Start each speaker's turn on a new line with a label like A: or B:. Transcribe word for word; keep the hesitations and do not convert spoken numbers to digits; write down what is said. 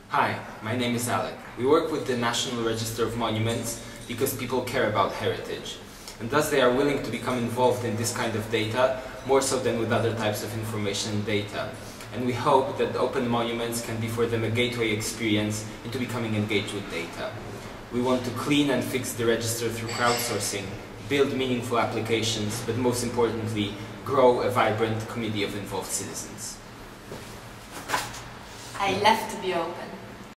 A: Hi, my name is Alec. We work with the National Register of Monuments because people care about heritage. And thus they are willing to become involved in this kind of data, more so than with other types of information and data. And we hope that open monuments can be for them a gateway experience into becoming engaged with data. We want to clean and fix the register through crowdsourcing, build meaningful applications, but most importantly, grow a vibrant community of involved citizens.
B: I love to be open.